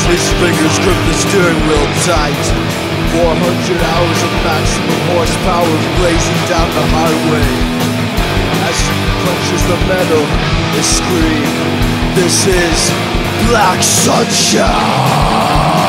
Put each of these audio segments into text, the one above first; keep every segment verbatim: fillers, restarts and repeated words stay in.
His fingers grip the steering wheel tight. four hundred hours of maximum horsepower blazing down the highway. As he punches the metal, they scream, "This is Black Sunshine!"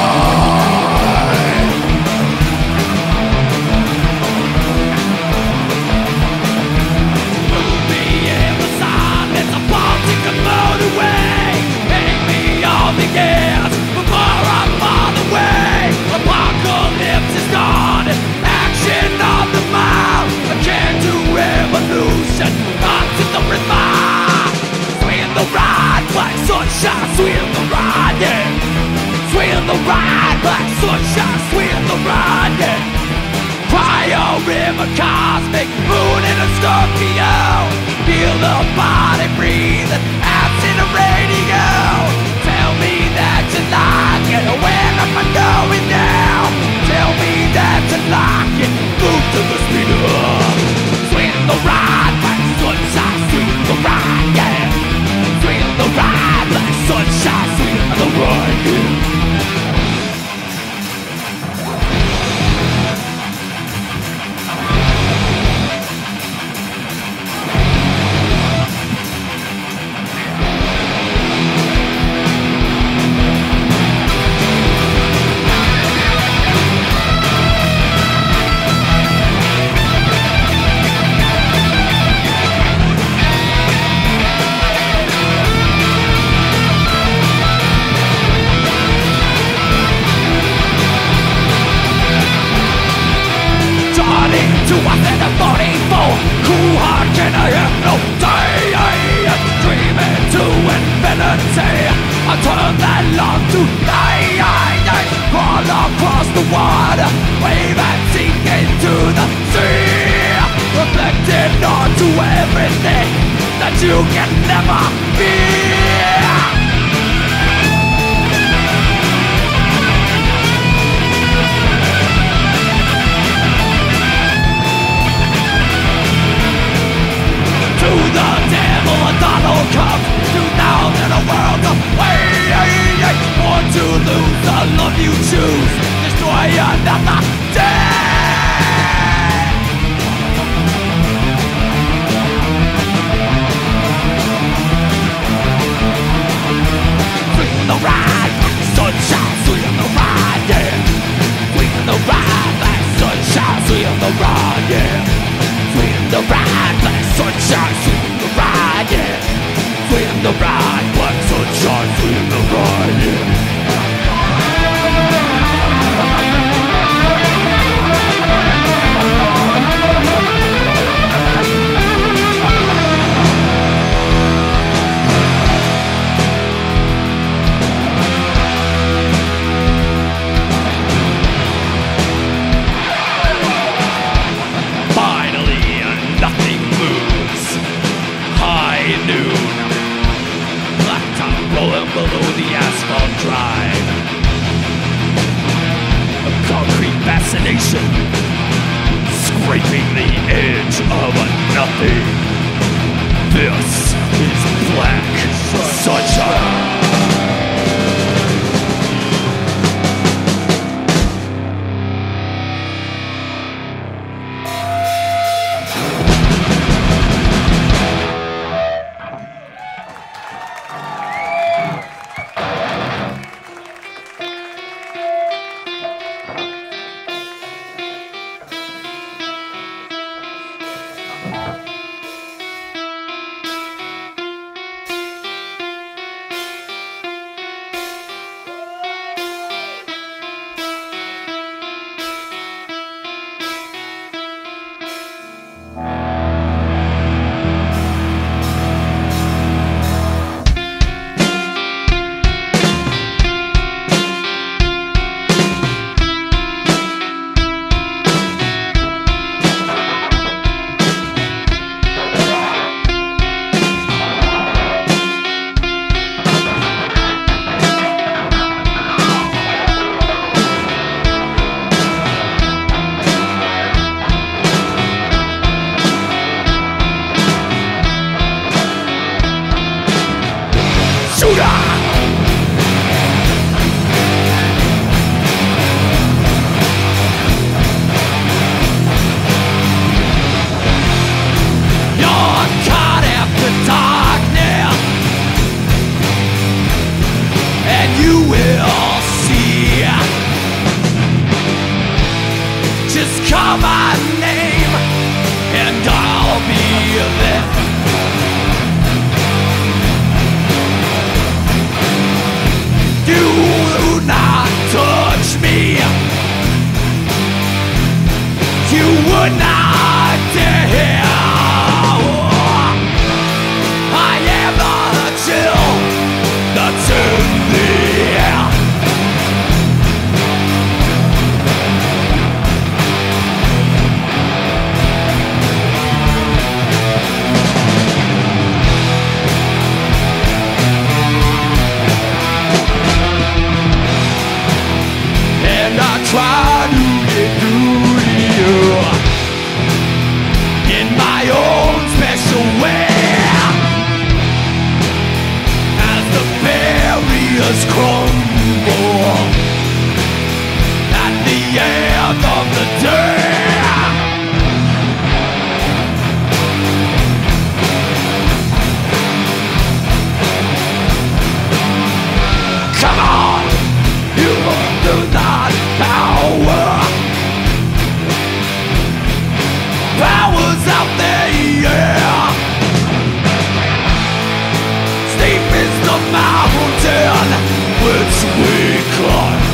Swing the ride, yeah. Swing the ride, black sunshine, swing the ride, yeah. Cryo river cosmic, moon in a Scorpio. Feel the body breathing, absent of radio. Tell me that you like it, where am I going now? Tell me that you like it, move to the speed up. Swing the ride, black sunshine, swing the ride, yeah. Swing the ride, black sunshine, swing the ride, yeah. To us in the forty-four, who hard can I have no day? Dreaming to infinity, I turn that love to night. Crawl across the water, wave and sink into the sea, reflecting onto everything that you can never be. To the devil, a Donald comes to now that the world's away. Born to lose, the love you choose, destroy another day. Swing the ride, black sunshine, swing the ride, yeah. Swing the ride, black sunshine, swing the ride, yeah. Swing the ride, black sunshine, swing the ride, yeah. Swing the ride, black sunshine, swing the ride, yeah. Below the asphalt drive, a concrete fascination, scraping the edge of a nothing. This is Black Sunshine. just call my name and I'll be there. Do not touch me. You would not dare. I am the chill that's in the air. And I try to get through to you in my own special way. As the barriers crumble at the end of the day. Come on, you do not power. Powers out there, yeah. Steep is the mountain which we climb.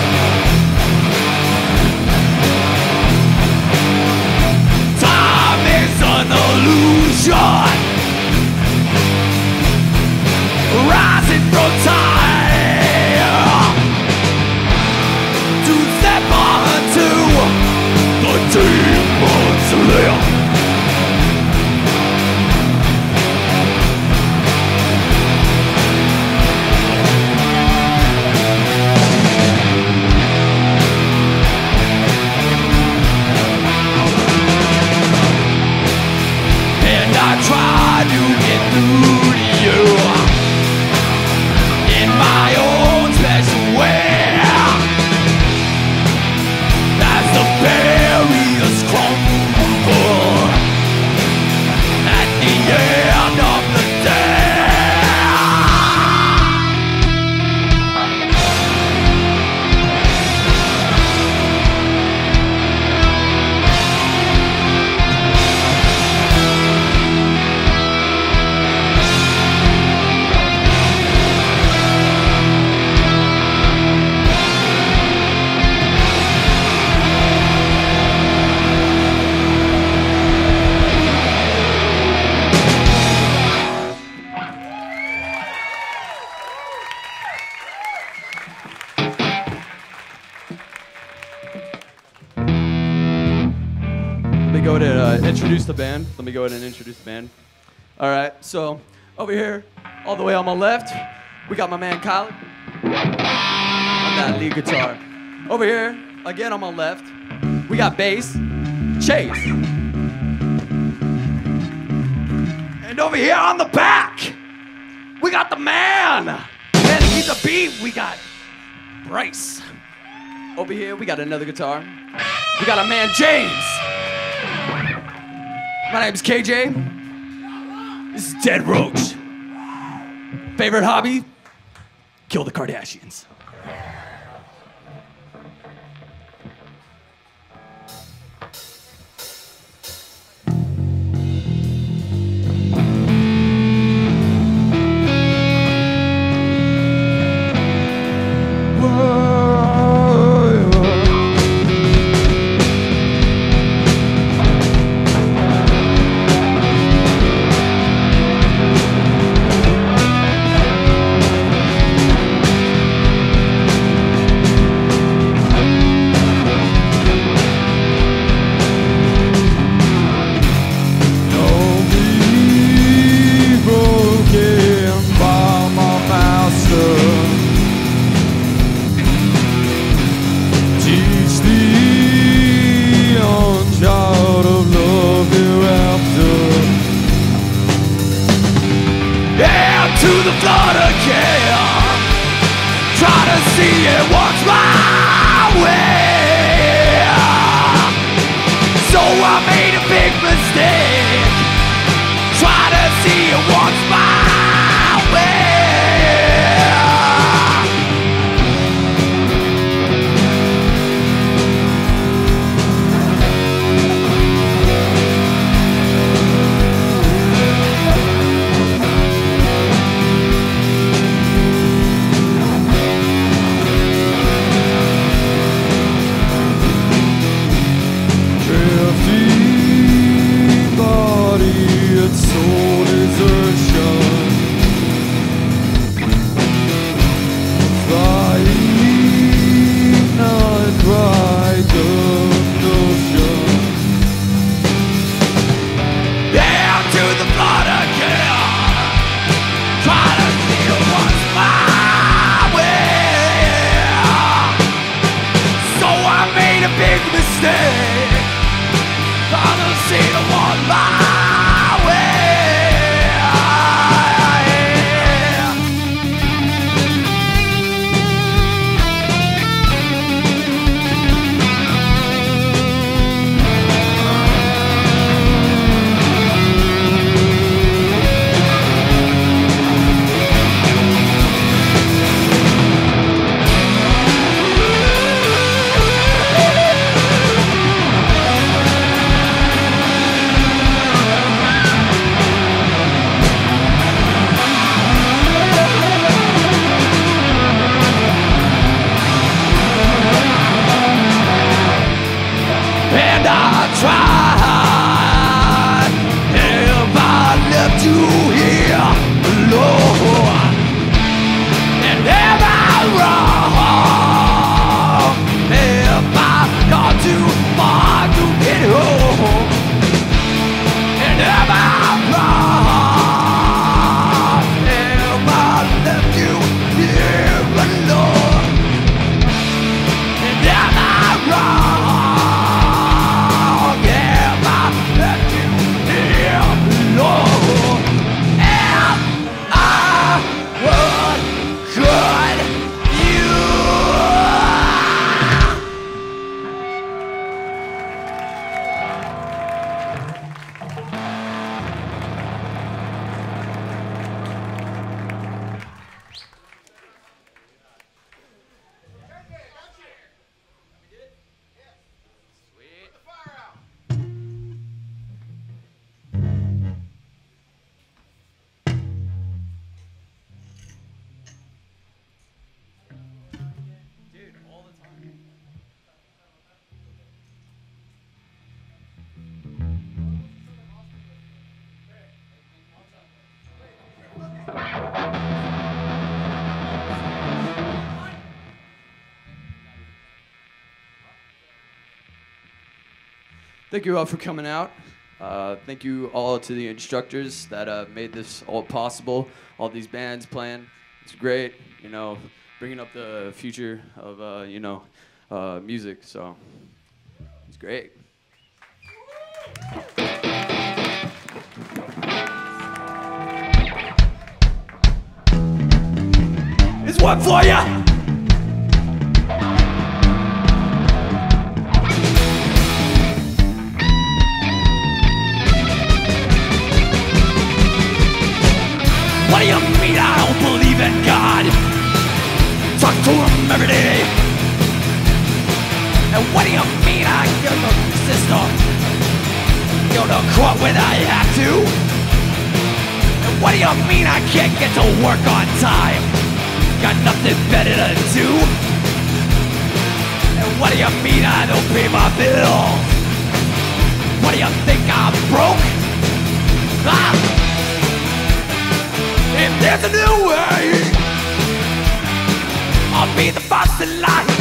Time is an illusion, rising from time to step onto the demon's lair. And I try to get through to you in my own special way. As the barriers crumble at the end of the day. Let me go ahead and uh, introduce the band. Let me go ahead and introduce the band. All right, so over here, all the way on my left, we got my man Kyle on that lead guitar. Over here, again on my left, we got bass, Chase. And over here on the back, we got the man. Man that keeps the beat, we got Bryce. Over here, we got another guitar. We got our man James. My name's K J. This is Dead Roach. Favorite hobby? Kill the Kardashians. To the floor again. Try to see it once my way. So I made a big mistake. Try to see it once my way. thank you all for coming out. Uh, thank you all to the instructors that uh, made this all possible. All these bands playing, it's great. You know, bringing up the future of uh, you know uh, music. So it's great. It's one for ya. What do you mean I don't believe in God? Talk to him every day. And what do you mean I go to the system? Go to court when I have to? And what do you mean I can't get to work on time? Got nothing better to do? And what do you mean I don't pay my bills? What do you think, I'm broke? Ah! If there's a new way, I'll be the boss in line.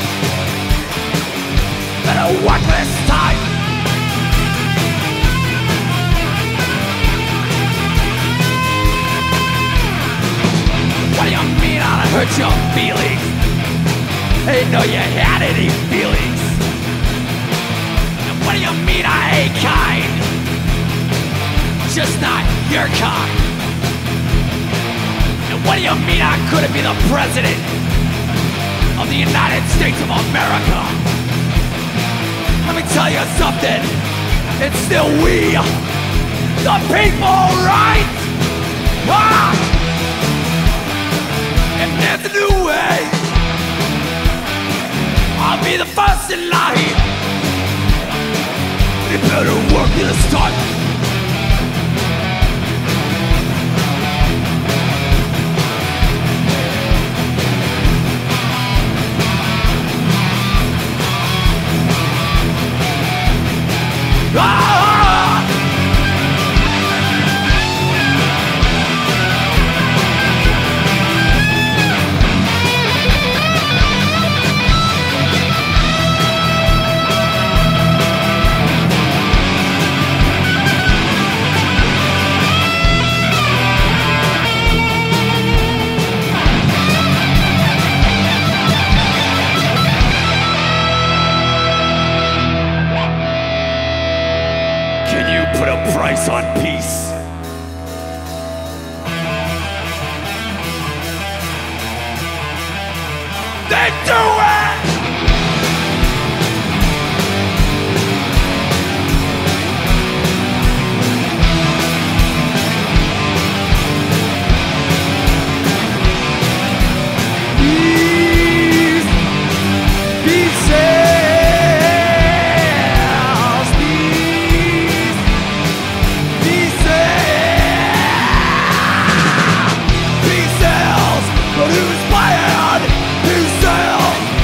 Better work this time. What do you mean I hurt your feelings? Ain't know you had any feelings. And what do you mean I ain't kind? Just not your kind. And what do you mean I couldn't be the president of the United States of America? Let me tell you something, it's still we, the people, right? Ah! If there's a new way, I'll be the first in line. You better work this time. Ah! Put a price on peace. Then do it! Peace, peace, but who's playing? Who sells?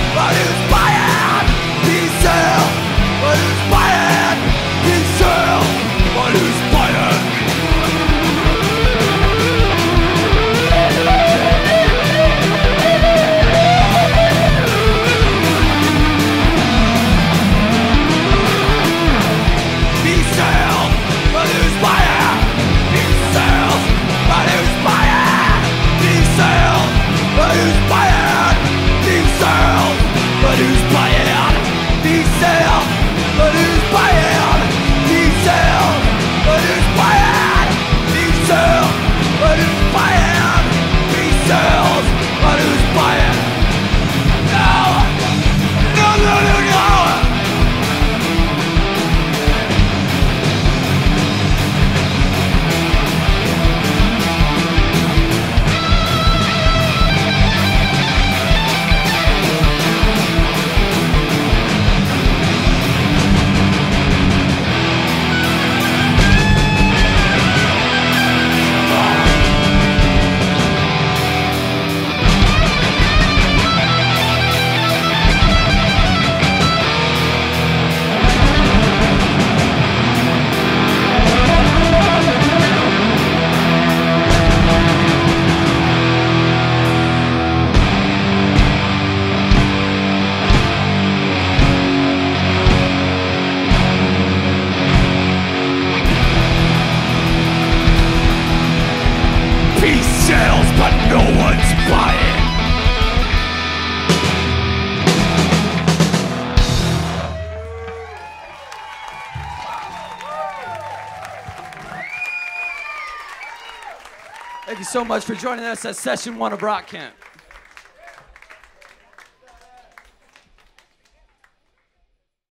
Thank you so much for joining us at session one of Rock Camp.